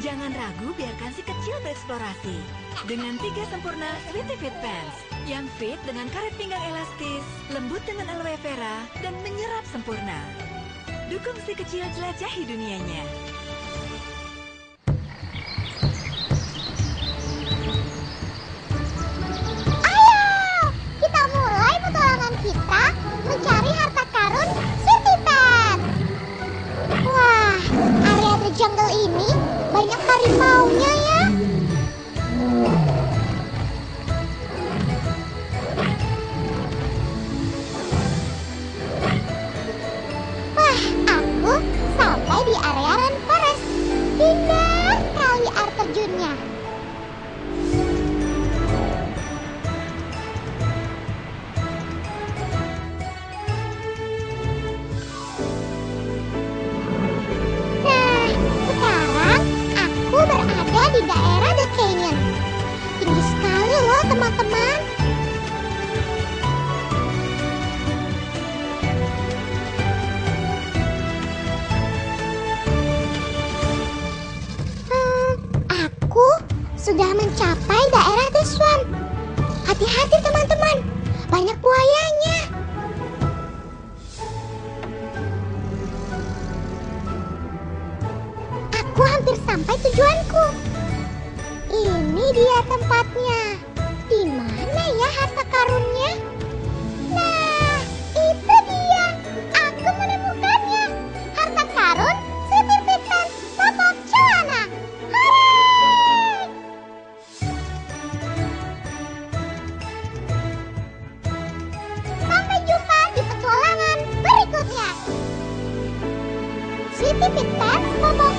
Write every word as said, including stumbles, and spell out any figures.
Jangan ragu, biarkan si kecil bereksplorasi. Dengan tiga sempurna Sweety Fit Pants yang fit dengan karet pinggang elastis, lembut dengan aloe vera, dan menyerap sempurna. Dukung si kecil jelajahi dunianya. Ayo, kita mulai petualangan kita mencari harta karun Sweety Pants. Wah, area The Jungle ini banyak harimaunya ya. Wah, aku sampai di area rainforest. Indah sekali air terjunnya. Nah, sekarang aku berada di daerah The Canyon. Tinggi sekali loh teman-teman. Hmm, aku sudah mencapai daerah The Swamp. Hati-hati teman-teman, banyak buayanya. Aku hampir sampai tujuanku. Ini dia tempatnya. Di mana ya harta karunnya? Nah, itu dia. Aku menemukannya. Harta karun Sweety Fit Pants Popok Celana. Hooray! Sampai jumpa di petualangan berikutnya. Sweety Fit Pants Popok